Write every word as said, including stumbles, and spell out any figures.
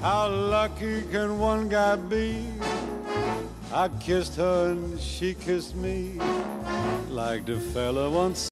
How lucky can one guy be? I kissed her and she kissed me, like the fella once